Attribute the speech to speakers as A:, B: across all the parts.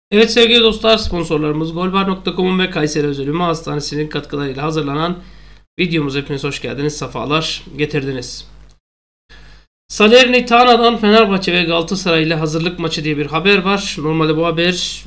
A: Evet sevgili dostlar, sponsorlarımız Golbar.com'un ve Kayseri Özel Ümü Hastanesi'nin katkılarıyla hazırlanan videomuza hepiniz hoş geldiniz, sefalar getirdiniz. Salernitana'dan Fenerbahçe ve Galatasaray ile hazırlık maçı diye bir haber var. Normalde bu haber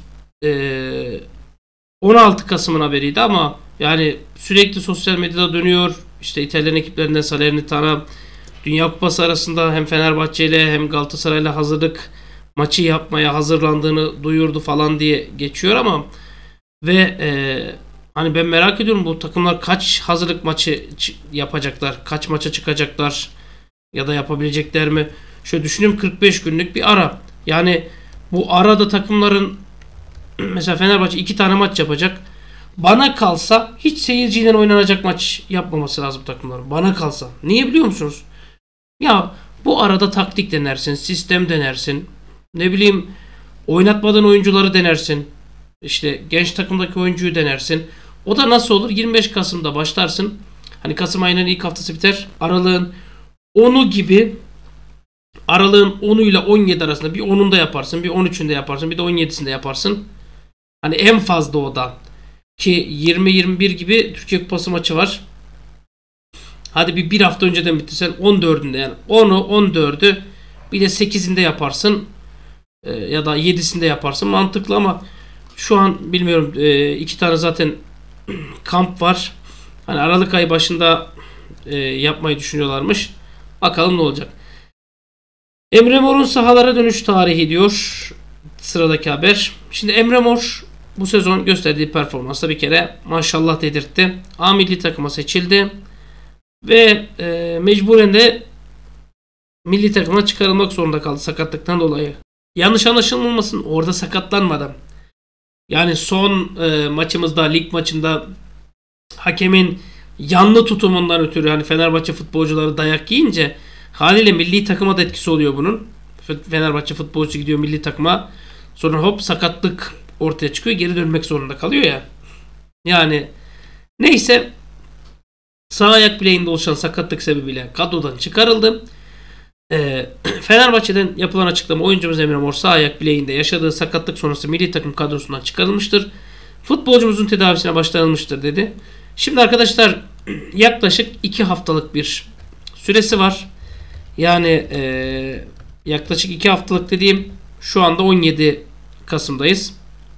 A: 16 Kasım'ın haberiydi ama yani sürekli sosyal medyada dönüyor. İşte İtalyan ekiplerinden Salernitana Dünya Kupası arasında hem Fenerbahçe ile hem Galatasaray ile hazırlık maçı yapmaya hazırlandığını duyurdu falan diye geçiyor ama ve hani ben merak ediyorum, bu takımlar kaç hazırlık maçı yapacaklar, kaç maça çıkacaklar ya da yapabilecekler mi? Şöyle düşünüyorum, 45 günlük bir ara. Yani bu arada takımların mesela Fenerbahçe 2 tane maç yapacak. Bana kalsa hiç seyirciyle oynanacak maç yapmaması lazım takımların. Bana kalsa. Niye biliyor musunuz? Ya bu arada taktik denersin, sistem denersin. Ne bileyim, oynatmadan oyuncuları denersin. İşte genç takımdaki oyuncuyu denersin. O da nasıl olur? 25 Kasım'da başlarsın. Hani Kasım ayının ilk haftası biter. Aralığın 10'u gibi, aralığın 10'u ile 17 arasında bir 10'unda yaparsın, bir 13'ünde yaparsın, bir de 17'sinde yaparsın. Hani en fazla o da. Ki 20-21 gibi Türkiye Kupası maçı var. Hadi bir hafta önceden bitirsen 14'ünde, yani 10'u 14'ü bir de 8'inde yaparsın. Ya da 7'sinde yaparsın, mantıklı ama şu an bilmiyorum, 2 tane zaten kamp var. Hani Aralık ayı başında yapmayı düşünüyorlarmış. Bakalım ne olacak. Emre Mor'un sahalara dönüş tarihi diyor sıradaki haber. Şimdi Emre Mor bu sezon gösterdiği performansla bir kere maşallah dedirtti. A milli takıma seçildi ve mecburen de milli takıma çıkarılmak zorunda kaldı sakatlıktan dolayı. Yanlış anlaşılmasın, orada sakatlanmadan. Yani son maçımızda, lig maçında hakemin yanlı tutumundan ötürü hani Fenerbahçe futbolcuları dayak yiyince haliyle milli takıma da etkisi oluyor bunun. Fenerbahçe futbolcu gidiyor milli takıma, sonra hop sakatlık ortaya çıkıyor, geri dönmek zorunda kalıyor ya. Yani neyse, sağ ayak bileğinde oluşan sakatlık sebebiyle kadrodan çıkarıldı. Fenerbahçe'den yapılan açıklama, oyuncumuz Emre Mor sağ ayak bileğinde yaşadığı sakatlık sonrası milli takım kadrosundan çıkarılmıştır. Futbolcumuzun tedavisine başlanılmıştır dedi. Şimdi arkadaşlar yaklaşık 2 haftalık bir süresi var. Yani yaklaşık 2 haftalık dediğim, şu anda 17 Kasım'dayız.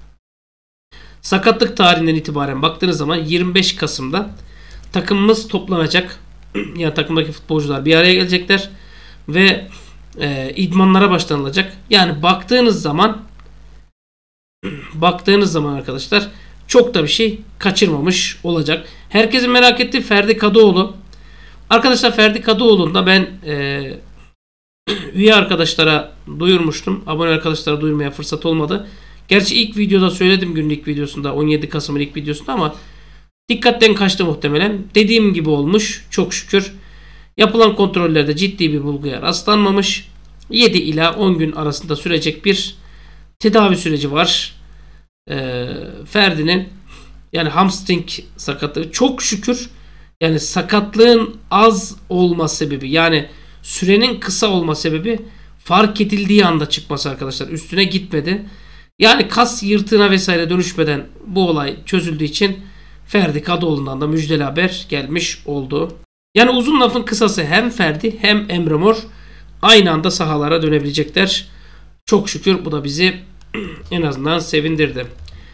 A: Sakatlık tarihinden itibaren baktığınız zaman 25 Kasım'da takımımız toplanacak. Yani takımdaki futbolcular bir araya gelecekler ve idmanlara başlanılacak. Yani baktığınız zaman arkadaşlar çok da bir şey kaçırmamış olacak. Herkesin merak ettiği Ferdi Kadıoğlu. Arkadaşlar Ferdi Kadıoğlu'nda ben üye arkadaşlara duyurmuştum. Abone arkadaşlara duyurmaya fırsat olmadı. Gerçi ilk videoda söyledim, günlük videosunda, 17 Kasım'ın ilk videosunda, ama dikkatten kaçtı muhtemelen. Dediğim gibi olmuş çok şükür. Yapılan kontrollerde ciddi bir bulguya rastlanmamış. 7 ila 10 gün arasında sürecek bir tedavi süreci var. Ferdi'nin, yani hamstring sakatlığı, çok şükür yani sakatlığın az olma sebebi, yani sürenin kısa olma sebebi fark edildiği anda çıkması arkadaşlar. Üstüne gitmedi. Yani kas yırtığına vesaire dönüşmeden bu olay çözüldüğü için Ferdi Kadıoğlu'ndan da müjdeli haber gelmiş oldu. Yani uzun lafın kısası, hem Ferdi hem Emre Mor aynı anda sahalara dönebilecekler. Çok şükür, bu da bizi en azından sevindirdi.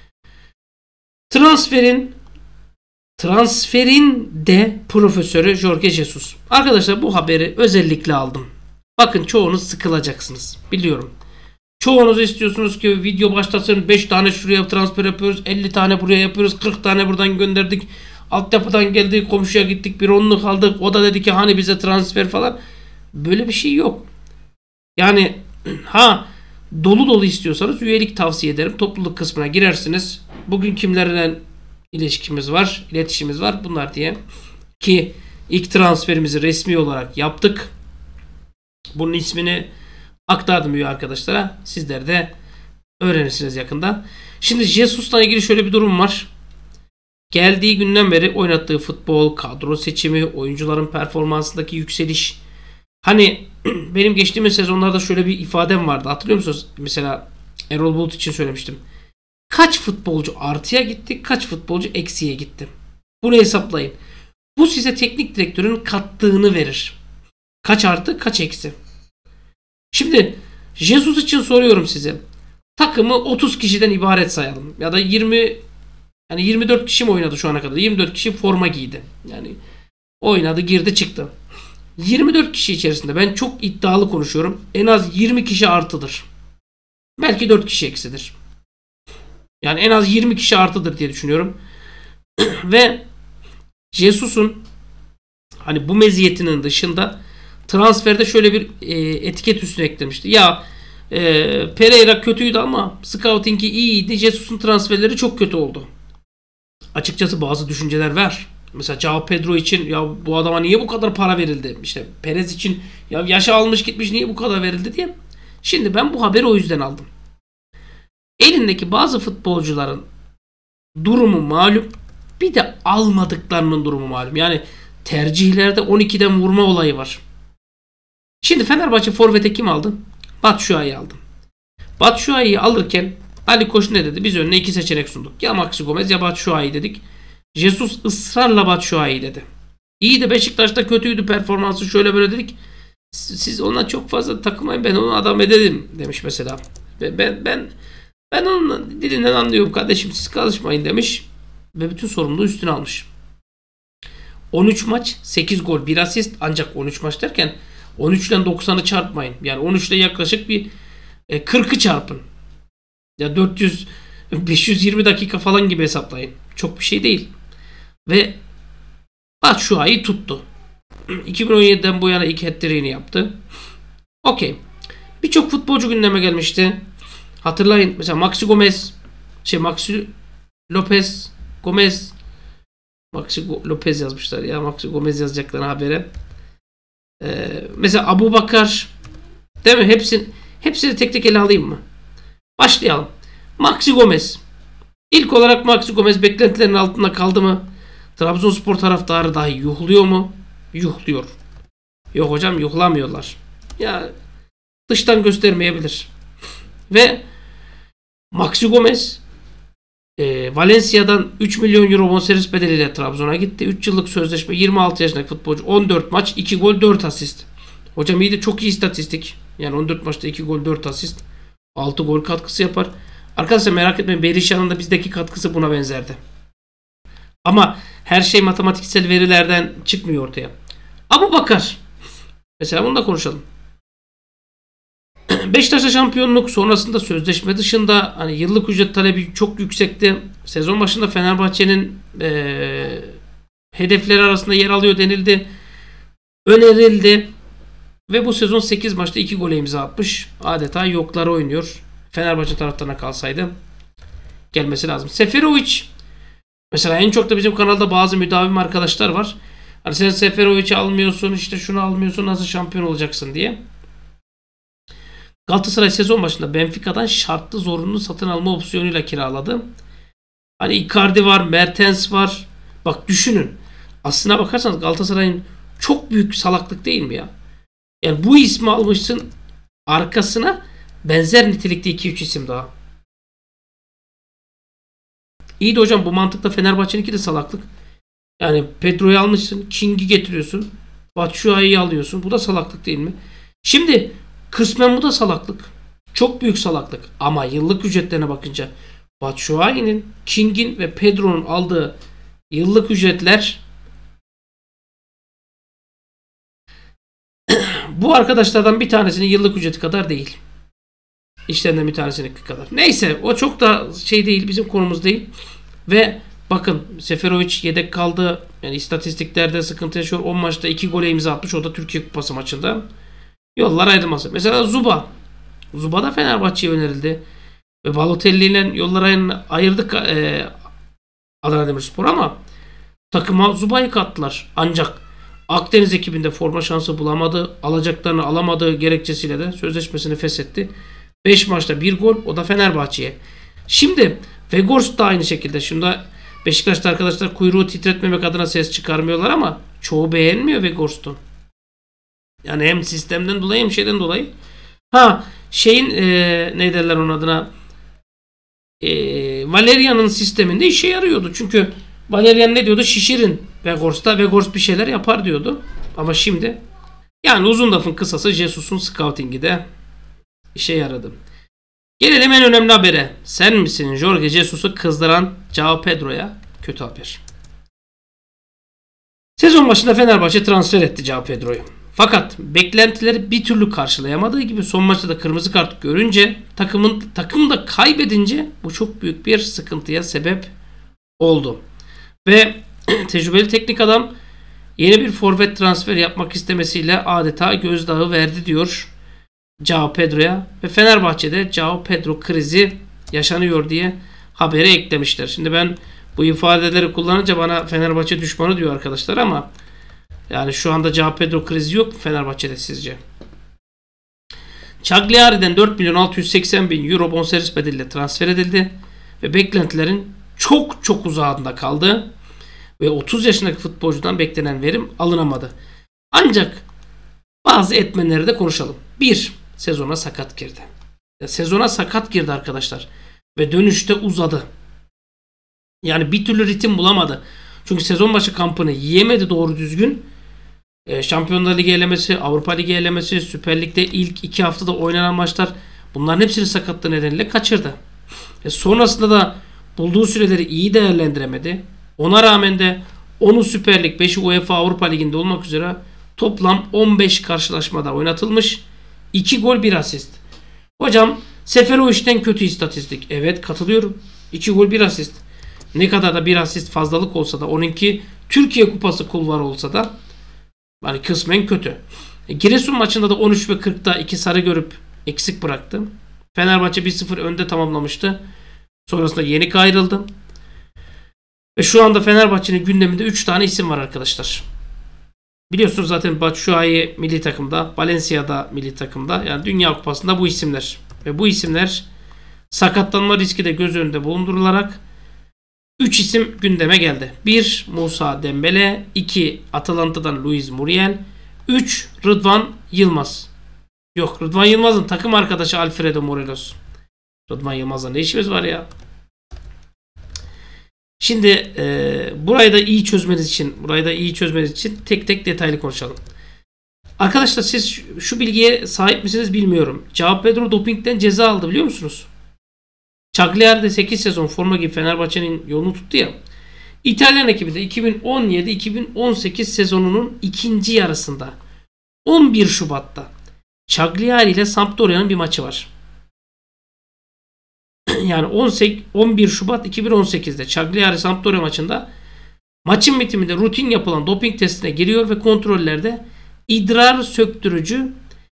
A: Transferin de profesörü Jorge Jesus. Arkadaşlar bu haberi özellikle aldım. Bakın çoğunuz sıkılacaksınız, biliyorum. Çoğunuz istiyorsunuz ki video başlasın, 5 tane şuraya transfer yapıyoruz, 50 tane buraya yapıyoruz, 40 tane buradan gönderdik. Altyapıdan geldik, komşuya gittik, bir onluk aldık, o da dedi ki hani bize transfer falan. Böyle bir şey yok. Yani dolu dolu istiyorsanız üyelik tavsiye ederim. Topluluk kısmına girersiniz. Bugün kimlerle iletişimimiz var bunlar diye. Ki ilk transferimizi resmi olarak yaptık. Bunun ismini aktardım üye arkadaşlara. Sizler de öğrenirsiniz yakında. Şimdi Jesus'la ilgili şöyle bir durum var. Geldiği günden beri oynattığı futbol, kadro seçimi, oyuncuların performansındaki yükseliş. Hani benim geçtiğimiz sezonlarda şöyle bir ifadem vardı. Hatırlıyor musunuz? Mesela Erol Bulut için söylemiştim. Kaç futbolcu artıya gitti, kaç futbolcu eksiye gitti. Bunu hesaplayın. Bu size teknik direktörün kattığını verir. Kaç artı, kaç eksi. Şimdi Jesus için soruyorum size. Takımı 30 kişiden ibaret sayalım. Ya da 24 kişi mi oynadı şu ana kadar? 24 kişi forma giydi. Yani oynadı, girdi, çıktı. 24 kişi içerisinde ben çok iddialı konuşuyorum. En az 20 kişi artıdır. Belki 4 kişi eksidir. Yani en az 20 kişi artıdır diye düşünüyorum. Ve Jesus'un hani bu meziyetinin dışında transferde şöyle bir etiket üstüne eklemişti. Ya Pereira kötüydü ama scouting'i iyiydi. Jesus'un transferleri çok kötü oldu. Açıkçası bazı düşünceler var. Mesela João Pedro için ya bu adama niye bu kadar para verildi? İşte Perez için ya yaşı almış gitmiş niye bu kadar verildi diye. Şimdi ben bu haberi o yüzden aldım. Elindeki bazı futbolcuların durumu malum. Bir de almadıklarının durumu malum. Yani tercihlerde 12'den vurma olayı var. Şimdi Fenerbahçe forvete kim aldı? Batshuayi'yi aldı. Batshuayi'yi alırken Ali Koç ne dedi? Biz önüne iki seçenek sunduk. Ya Maxi Gomez ya Batshuayi dedik. Jesus ısrarla Batshuayi dedi. İyi de Beşiktaş'ta kötüydü performansı şöyle böyle dedik. Siz ona çok fazla takılmayın ben onu adam edelim demiş mesela. Ben onun dilinden anlıyorum kardeşim siz karışmayın demiş. Ve bütün sorumluluğu üstüne almış. 13 maç 8 gol 1 asist ancak 13 maç derken 13 ile 90'ı çarpmayın. Yani 13 ile yaklaşık bir 40'ı çarpın. Ya 520 dakika falan gibi hesaplayın. Çok bir şey değil. Ve Batshuayi tuttu. 2017'den bu yana ilk hat-trick'ini yaptı. Okey. Birçok futbolcu gündeme gelmişti. Hatırlayın mesela Maxi Lopez yazmışlar ya. Maxi Gomez yazacaklar habere. Mesela Abubakar değil mi? Hepsini tek tek ele alayım mı? Başlayalım. Maxi Gomez. İlk olarak Maxi Gomez beklentilerin altında kaldı mı? Trabzonspor taraftarı dahi yuhluyor mu? Yuhluyor. Yok hocam yuhlamıyorlar. Ya dıştan göstermeyebilir. Ve Maxi Gomez Valencia'dan 3 milyon euro bonservis bedeliyle Trabzon'a gitti. 3 yıllık sözleşme 26 yaşındaki futbolcu 14 maç 2 gol 4 asist. Hocam iyi de çok iyi istatistik. Yani 14 maçta 2 gol 4 asist. 6 gol katkısı yapar. Arkadaşlar merak etmeyin Berisha'nın da bizdeki katkısı buna benzerdi. Ama her şey matematiksel verilerden çıkmıyor ortaya. Abubakar. Mesela bunu da konuşalım. Beşiktaş'ta şampiyonluk sonrasında sözleşme dışında hani yıllık ücret talebi çok yüksekti. Sezon başında Fenerbahçe'nin hedefleri arasında yer alıyor denildi. Önerildi. Ve bu sezon 8 maçta 2 gole imza atmış. Adeta yokları oynuyor. Fenerbahçe taraftarına kalsaydı gelmesi lazım. Seferovic. Mesela en çok da bizim kanalda bazı müdavim arkadaşlar var. Hani sen Seferovic'i almıyorsun işte şunu almıyorsun nasıl şampiyon olacaksın diye. Galatasaray sezon başında Benfica'dan şartlı zorunlu satın alma opsiyonuyla kiraladı. Hani Icardi var, Mertens var. Bak düşünün. Aslına bakarsanız Galatasaray'ın çok büyük salaklık değil mi ya? Yani bu ismi almışsın arkasına benzer nitelikte 2-3 isim daha. İyi de hocam bu mantıkla Fenerbahçe'ninki de salaklık. Yani Pedro'yu almışsın, King'i getiriyorsun, Batshuayi'yi alıyorsun. Bu da salaklık değil mi? Şimdi kısmen bu da salaklık. Çok büyük salaklık. Ama yıllık ücretlerine bakınca Batshuayi'nin, King'in ve Pedro'nun aldığı yıllık ücretler bu arkadaşlardan bir tanesinin yıllık ücreti kadar değil. İşlerinden bir tanesinin kadar. Neyse o çok da şey değil bizim konumuz değil. Ve bakın Seferovic yedek kaldı. Yani istatistiklerde sıkıntı yaşıyor. 10 maçta 2 gole imza atmış. O da Türkiye Kupası maçında. Yollar ayrılması. Mesela Zuba. Zuba da Fenerbahçe'ye önerildi. Ve Balotelli ile yolları ayırdık Adana Demirspor ama takıma Zuba'yı kattılar. Ancak Akdeniz ekibinde forma şansı bulamadı. Alacaklarını alamadığı gerekçesiyle de sözleşmesini feshetti. 5 maçta 1 gol. O da Fenerbahçe'ye. Şimdi Weghorst da aynı şekilde. Şimdi Beşiktaş'ta arkadaşlar kuyruğu titretmemek adına ses çıkarmıyorlar ama çoğu beğenmiyor Weghorst'u. Yani hem sistemden dolayı hem şeyden dolayı. Ne derler onun adına? Valerian'ın sisteminde işe yarıyordu. Çünkü Valerian ne diyordu? Şişirin Vegors'ta. Vegors bir şeyler yapar diyordu. Ama şimdi yani uzun lafın kısası Jesus'un scouting'i de işe yaradı. Gelelim en önemli habere. Sen misin Jorge Jesus'u kızdıran João Pedro'ya? Kötü haber. Sezon başında Fenerbahçe transfer etti João Pedro'yu. Fakat beklentileri bir türlü karşılayamadığı gibi son maçta da kırmızı kart görünce takım da kaybedince bu çok büyük bir sıkıntıya sebep oldu. Ve tecrübeli teknik adam yeni bir forvet transfer yapmak istemesiyle adeta gözdağı verdi diyor João Pedro'ya ve Fenerbahçe'de João Pedro krizi yaşanıyor diye habere eklemişler. Şimdi ben bu ifadeleri kullanınca bana Fenerbahçe düşmanı diyor arkadaşlar ama yani şu anda João Pedro krizi yok mu Fenerbahçe'de sizce? Cagliari'den 4 milyon 680 bin euro bonservis bedeliyle transfer edildi ve beklentilerin çok uzağında kaldı ve 30 yaşındaki futbolcudan beklenen verim alınamadı. Ancak bazı etmenleri de konuşalım. 1. Sezona sakat girdi. Sezona sakat girdi arkadaşlar ve dönüşte uzadı. Yani bir türlü ritim bulamadı. Çünkü sezon başı kampını yiyemedi doğru düzgün. Şampiyonlar Ligi elemesi, Avrupa Ligi elemesi, Süper Lig'de ilk 2 haftada oynanan maçlar bunların hepsini sakatlığı nedeniyle kaçırdı. Sonrasında da bulduğu süreleri iyi değerlendiremedi. Ona rağmen de 10'u Süper Lig, 5'i UEFA Avrupa Ligi'nde olmak üzere toplam 15 karşılaşmada oynatılmış. 2 gol 1 asist. Hocam Seferovic'den kötü istatistik. Evet katılıyorum. 2 gol 1 asist. Ne kadar da bir asist fazlalık olsa da onunki Türkiye Kupası kulvarı olsa da yani kısmen kötü. Giresun maçında da 13 ve 40'ta 2 sarı görüp eksik bıraktı. Fenerbahçe 1-0 önde tamamlamıştı. Sonrasında yenik ayrıldı. Ve şu anda Fenerbahçe'nin gündeminde 3 tane isim var arkadaşlar. Biliyorsunuz zaten Batshuayi milli takımda, Valencia'da milli takımda. Yani Dünya Kupası'nda bu isimler. Ve bu isimler sakatlanma riski de göz önünde bulundurularak 3 isim gündeme geldi. 1. Musa Dembele, 2. Atalanta'dan Luis Muriel, 3. Rıdvan Yılmaz. Yok, Rıdvan Yılmaz'ın takım arkadaşı Alfredo Morelos. Rıdvan Yılmaz'la ne işimiz var ya? Şimdi burayı da iyi çözmeniz için tek tek detaylı konuşalım. Arkadaşlar siz şu bilgiye sahip misiniz bilmiyorum. João Pedro dopingten ceza aldı biliyor musunuz? Cagliari'de 8 sezon forma gibi Fenerbahçe'nin yolunu tuttu ya. İtalyan ekibi de 2017-2018 sezonunun ikinci yarısında 11 Şubat'ta Cagliari ile Sampdoria'nın bir maçı var. Yani 11 Şubat 2018'de Cagliari Sampdoria maçında maçın bitiminde rutin yapılan doping testine giriyor ve kontrollerde idrar söktürücü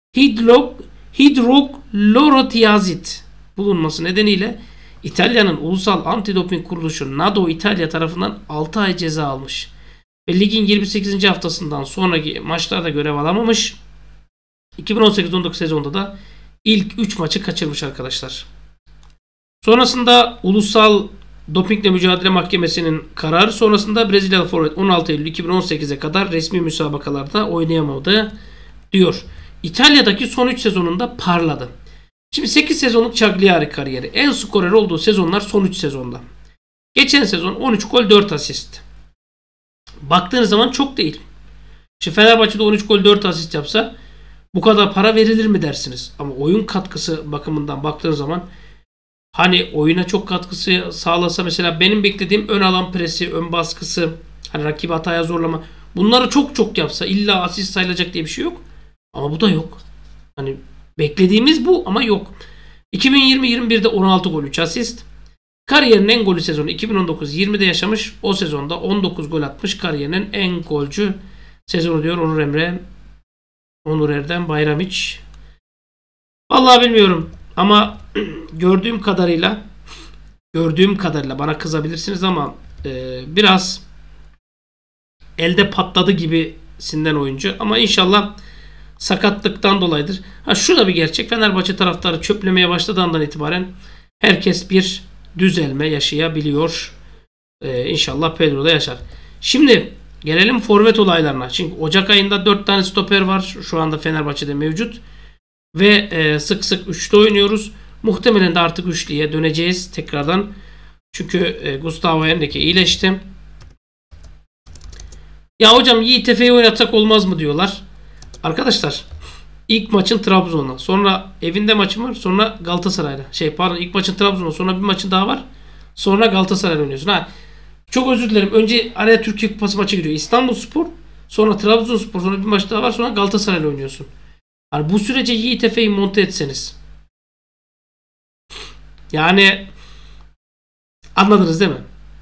A: hidroklorotiazit bulunması nedeniyle İtalya'nın ulusal antidoping kuruluşu NADO İtalya tarafından 6 ay ceza almış. Ve ligin 28. haftasından sonraki maçlarda görev alamamış. 2018-19 sezonunda da ilk 3 maçı kaçırmış arkadaşlar. Sonrasında Ulusal Dopingle Mücadele Mahkemesi'nin kararı sonrasında Brezilyalı forvet 16 Eylül 2018'e kadar resmi müsabakalarda oynayamadı diyor. İtalya'daki son 3 sezonunda parladı. Şimdi 8 sezonluk Cagliari kariyeri. En skorer olduğu sezonlar son 3 sezonda. Geçen sezon 13 gol 4 asist. Baktığınız zaman çok değil. Şimdi Fenerbahçe'de 13 gol 4 asist yapsa bu kadar para verilir mi dersiniz? Ama oyun katkısı bakımından baktığınız zaman hani oyuna çok katkısı sağlasa mesela benim beklediğim ön alan presi, ön baskısı, hani rakibi hataya zorlama. Bunları çok yapsa illa asist sayılacak diye bir şey yok. Ama bu da yok. Hani beklediğimiz bu ama yok. 2020-21'de 16 gol 3 asist. Kariyerinin en golü sezonu 2019-20'de yaşamış. O sezonda 19 gol atmış. Kariyerinin en golcü sezonu diyor Onur Erdem Bayramiç. Vallahi bilmiyorum ama gördüğüm kadarıyla bana kızabilirsiniz ama biraz elde patladı gibisinden oyuncu ama inşallah sakatlıktan dolayıdır. Şu da bir gerçek. Fenerbahçe taraftarı çöplemeye başladığı andan itibaren herkes bir düzelme yaşayabiliyor. İnşallah Pedro da yaşar. Şimdi gelelim forvet olaylarına. Çünkü Ocak ayında 4 tane stoper var. Şu anda Fenerbahçe'de mevcut. Ve sık sık üçlü oynuyoruz. Muhtemelen de artık üçlüye döneceğiz tekrardan. Çünkü Gustavo Henrique iyileşti. Ya hocam YTF'yi oynatsak olmaz mı diyorlar. Arkadaşlar ilk maçın Trabzon'la, sonra evinde maçım var, sonra Galatasaray'la. İlk maçın Trabzon'la, sonra bir maçın daha var. Sonra Galatasaray'la oynuyorsun. Çok özür dilerim. Önce araya Türkiye Kupası maçı giriyor. İstanbulspor, sonra Trabzonspor, sonra bir maç daha var, sonra Galatasaray'la oynuyorsun. Yani bu sürece YTF'yi monte etseniz. Yani anladınız değil mi?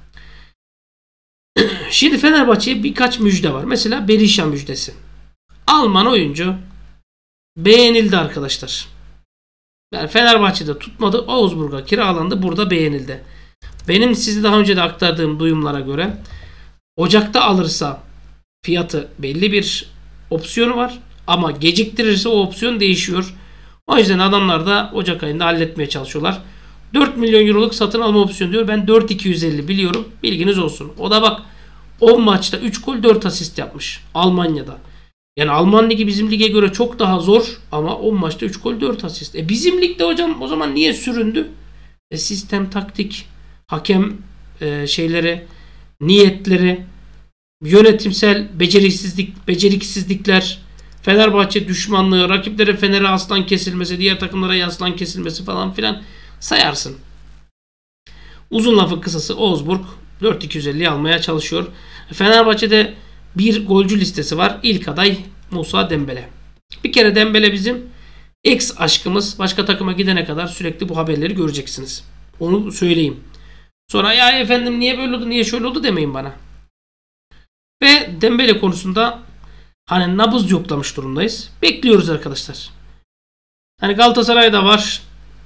A: Şimdi Fenerbahçe'ye birkaç müjde var. Mesela Berisha müjdesi. Alman oyuncu beğenildi arkadaşlar. Yani Fenerbahçe'de tutmadı. Augsburg'a kiralandı. Burada beğenildi. Benim size daha önce de aktardığım duyumlara göre Ocak'ta alırsa fiyatı belli bir opsiyonu var. Ama geciktirirse o opsiyon değişiyor. O yüzden adamlar da Ocak ayında halletmeye çalışıyorlar. 4 milyon euroluk satın alma opsiyonu diyor. Ben 4.250 biliyorum. Bilginiz olsun. O da bak 10 maçta 3 gol 4 asist yapmış. Almanya'da. Yani Alman ligi bizim lige göre çok daha zor ama 10 maçta 3 gol 4 asist. Bizim ligde hocam o zaman niye süründü? Sistem, taktik, hakem şeyleri, niyetleri, yönetimsel beceriksizlikler, Fenerbahçe düşmanlığı, rakiplere Fener'e aslan kesilmesi, diğer takımlara yaslan kesilmesi falan filan sayarsın. Uzun lafın kısası Augsburg 4.250'yi almaya çalışıyor. Fenerbahçe'de bir golcü listesi var. İlk aday Musa Dembele. Bir kere Dembele bizim ex aşkımız. Başka takıma gidene kadar sürekli bu haberleri göreceksiniz. Onu söyleyeyim. Sonra ya efendim niye böyle oldu, niye şöyle oldu demeyin bana. Ve Dembele konusunda hani nabız yoklamış durumdayız. Bekliyoruz arkadaşlar. Hani Galatasaray'da var.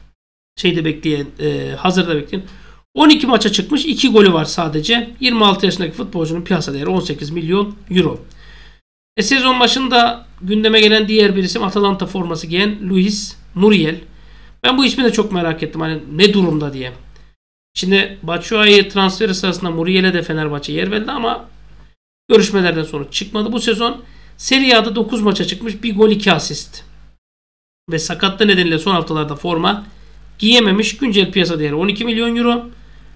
A: Hazırda bekleyen. 12 maça çıkmış. 2 golü var sadece. 26 yaşındaki futbolcunun piyasa değeri 18 milyon euro. Sezon başında gündeme gelen diğer bir isim Atalanta forması giyen Luis Muriel. Ben bu ismi de çok merak ettim. Hani ne durumda diye. Şimdi Batshuayi transferi sırasında Muriel'e de Fenerbahçe yer verdi ama görüşmelerden sonra çıkmadı. Bu sezon Serie A'da 9 maça çıkmış. 1 gol 2 asist. Ve sakatlığı nedeniyle son haftalarda forma giyememiş. Güncel piyasa değeri 12 milyon euro.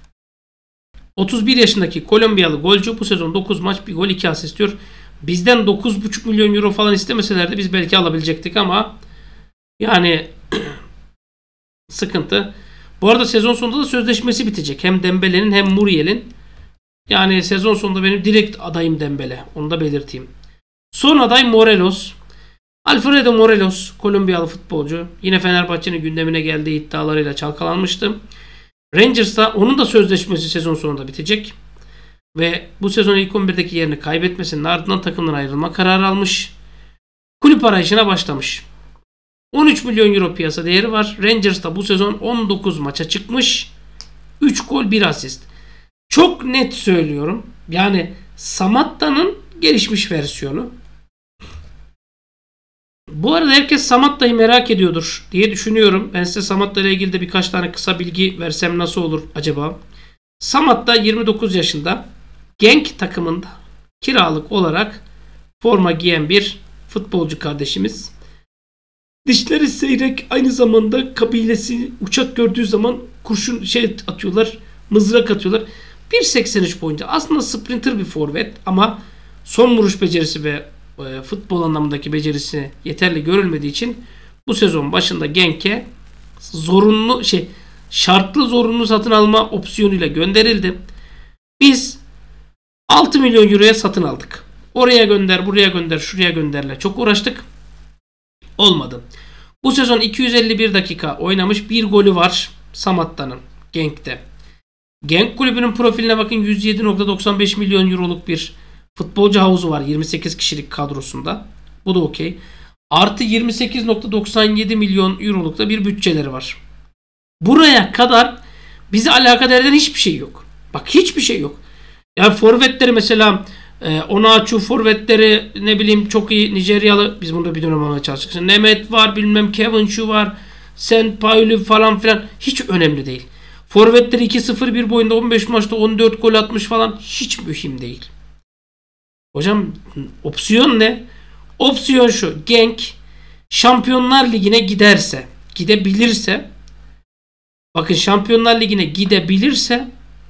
A: 31 yaşındaki Kolombiyalı golcü bu sezon 9 maç 1 gol 2 asist diyor. Bizden 9,5 milyon euro falan istemeselerdi biz belki alabilecektik ama yani sıkıntı. Bu arada sezon sonunda da sözleşmesi bitecek. Hem Dembele'nin hem Muriel'in. Yani sezon sonunda benim direkt adayım Dembele. Onu da belirteyim. Son aday Morelos. Alfredo Morelos, Kolombiyalı futbolcu. Yine Fenerbahçe'nin gündemine geldiği iddialarıyla çalkalanmıştı. Rangers'ta onun da sözleşmesi sezon sonunda bitecek. Ve bu sezon ilk 11'deki yerini kaybetmesinin ardından takımdan ayrılma kararı almış. Kulüp arayışına başlamış. 13 milyon euro piyasa değeri var. Rangers'ta bu sezon 19 maça çıkmış. 3 gol 1 asist. Çok net söylüyorum. Yani Samatta'nın gelişmiş versiyonu. Bu arada herkes Samatta'yı merak ediyordur diye düşünüyorum. Ben size Samatta ile ilgili de birkaç tane kısa bilgi versem nasıl olur acaba? Samatta 29 yaşında Genk takımında kiralık olarak forma giyen bir futbolcu kardeşimiz. Dişleri seyrek, aynı zamanda kabilesi uçak gördüğü zaman kurşun atıyorlar, mızrak atıyorlar. 1.83 boyunca aslında sprinter bir forvet ama son vuruş becerisi ve futbol anlamındaki becerisi yeterli görülmediği için bu sezon başında Genk'e şartlı zorunlu satın alma opsiyonuyla gönderildi. Biz 6 milyon euroya satın aldık. Oraya gönder, buraya gönder, şuraya gönderle çok uğraştık. Olmadı. Bu sezon 251 dakika oynamış, bir golü var Samatta'nın Genk'te. Genk kulübünün profiline bakın, 107.95 milyon euroluk bir futbolcu havuzu var 28 kişilik kadrosunda. Bu da okey. Artı 28.97 milyon euroluk da bir bütçeleri var. Buraya kadar bizi alakadar eden hiçbir şey yok. Bak hiçbir şey yok. Yani forvetleri mesela Onaçu forvetleri ne bileyim çok iyi Nijeryalı, biz bunu da bir dönem almaya çalıştık. Nemet var, bilmem Kevin Şu var, Senpaulu falan filan, hiç önemli değil. Forvetleri 2-0-1 boyunda 15 maçta 14 gol atmış falan, hiç mühim değil. Hocam opsiyon ne? Opsiyon şu: Genk Şampiyonlar Ligi'ne gidebilirse, bakın Şampiyonlar Ligi'ne gidebilirse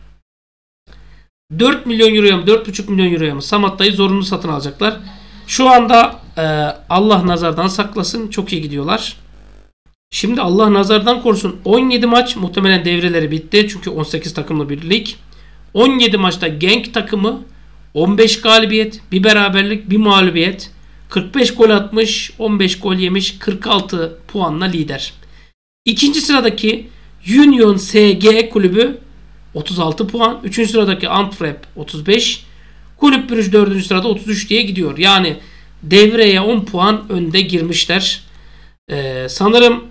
A: 4 milyon euroya mı 4,5 milyon euroya mı Samatta'yı zorunlu satın alacaklar. Şu anda Allah nazardan saklasın, çok iyi gidiyorlar. Şimdi Allah nazardan korusun, 17 maç muhtemelen devreleri bitti. Çünkü 18 takımlı bir lig. 17 maçta Genk takımı 15 galibiyet, bir beraberlik, bir mağlubiyet. 45 gol atmış, 15 gol yemiş, 46 puanla lider. İkinci sıradaki Union SG kulübü 36 puan. Üçüncü sıradaki Antwerp 35. Kulüp Brugge 4. sırada 33 diye gidiyor. Yani devreye 10 puan önde girmişler. Sanırım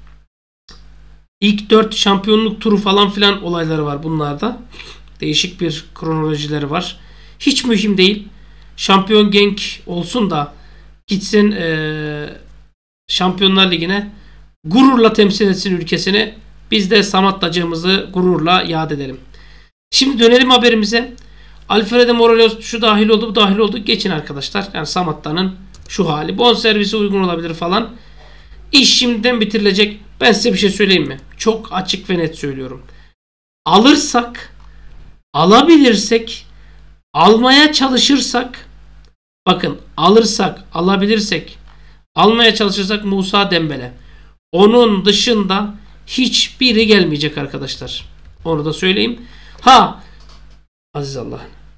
A: ilk 4 şampiyonluk turu falan filan olayları var bunlarda. Değişik bir kronolojileri var. Hiç mühim değil. Şampiyon Genk olsun da gitsin Şampiyonlar Ligi'ne gururla temsil etsin ülkesini. Biz de Samattacığımızı gururla yad edelim. Şimdi dönelim haberimize. Alfredo Morelos şu dahil oldu, bu dahil oldu. Geçin arkadaşlar. Yani Samatta'nın şu hali. Bonservisi uygun olabilir falan. İş şimdiden bitirilecek. Ben size bir şey söyleyeyim mi? Çok açık ve net söylüyorum. Alırsak, alabilirsek, almaya çalışırsak, bakın alırsak, alabilirsek, almaya çalışırsak Musa Dembele. Onun dışında hiçbiri gelmeyecek arkadaşlar. Onu da söyleyeyim. Ha, aziz Allah.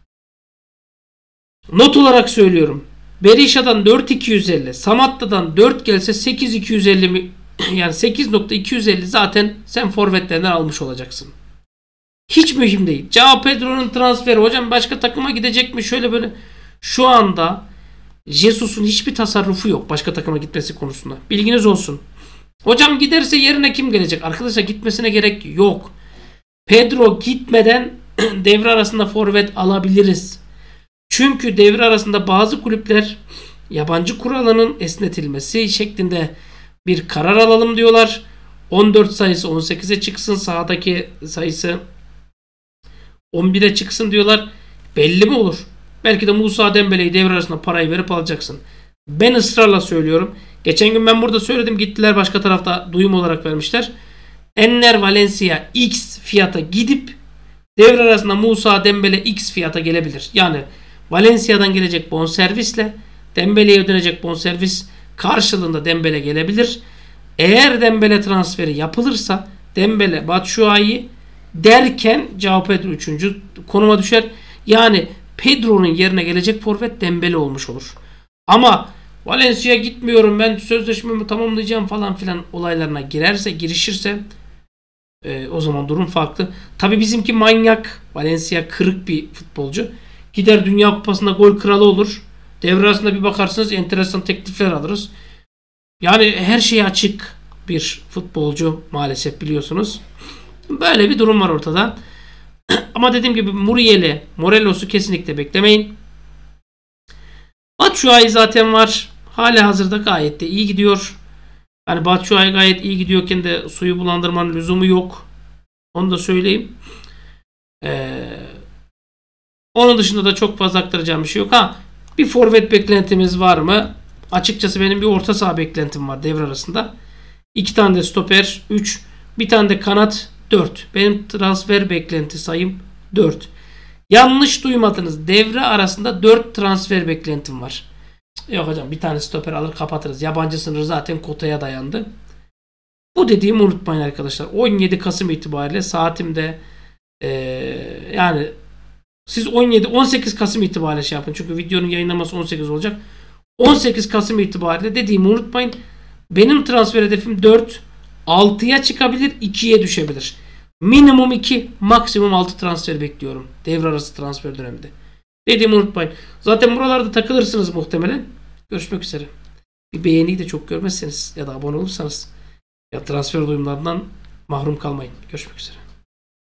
A: Not olarak söylüyorum. Berisha'dan 4.250, Samatta'dan 4 gelse 8.250 mi? Yani 8.250 zaten sen forvetlerinden almış olacaksın. Hiç mühim değil. João Pedro'nun transferi, hocam başka takıma gidecek mi? Şöyle böyle. Şu anda Jesus'un hiçbir tasarrufu yok başka takıma gitmesi konusunda. Bilginiz olsun. Hocam giderse yerine kim gelecek? Arkadaşlar gitmesine gerek yok. Pedro gitmeden devre arasında forvet alabiliriz. Çünkü devre arasında bazı kulüpler yabancı kuralının esnetilmesi şeklinde bir karar alalım diyorlar. 14 sayısı 18'e çıksın, sahadaki sayısı 11'e çıksın diyorlar. Belli mi olur? Belki de Musa Dembele'yi devre arasında parayı verip alacaksın. Ben ısrarla söylüyorum. Geçen gün ben burada söyledim. Gittiler başka tarafta duyum olarak vermişler. Enner Valencia X fiyata gidip devre arasında Musa Dembele X fiyata gelebilir. Yani Valencia'dan gelecek bonservisle Dembele'ye ödenecek bonservis karşılığında Dembele gelebilir. Eğer Dembele transferi yapılırsa Dembele, Batshuayi derken João Pedro 3. konuma düşer. Yani Pedro'nun yerine gelecek forvet Dembele olmuş olur. Ama Valencia gitmiyorum, ben sözleşmemi tamamlayacağım falan filan olaylarına girişirse o zaman durum farklı. Tabi bizimki manyak. Valencia kırık bir futbolcu. Gider Dünya Kupası'nda gol kralı olur. Devre arasında bir bakarsınız enteresan teklifler alırız. Yani her şeye açık bir futbolcu maalesef, biliyorsunuz. Böyle bir durum var ortada. Ama dediğim gibi Muriel'i, Morelos'u kesinlikle beklemeyin. Batshuayi zaten var. Hala hazırda gayet de iyi gidiyor. Yani Batshuayi gayet iyi gidiyorken de suyu bulandırmanın lüzumu yok. Onu da söyleyeyim. Onun dışında da çok fazla aktaracağım bir şey yok. Bir forvet beklentimiz var mı? Açıkçası benim bir orta saha beklentim var devre arasında. 2 tane de stoper 3. Bir tane de kanat 4. Benim transfer beklenti sayım 4. Yanlış duymadınız. Devre arasında 4 transfer beklentim var. Yok hocam, bir tane stoper alır kapatırız. Yabancı sınırı zaten kotaya dayandı. Bu dediğimi unutmayın arkadaşlar. 17 Kasım itibariyle saatimde yani siz 18 Kasım itibariyle şey yapın. Çünkü videonun yayınlaması 18 olacak. 18 Kasım itibariyle dediğimi unutmayın. Benim transfer hedefim 4. 6'ya çıkabilir, 2'ye düşebilir. Minimum 2, maksimum 6 transfer bekliyorum. Devre arası transfer döneminde. Dediğimi unutmayın. Zaten buralarda takılırsınız muhtemelen. Görüşmek üzere. Bir beğeniyi de çok görmezseniz ya da abone olursanız ya transfer duyumlarından mahrum kalmayın. Görüşmek üzere.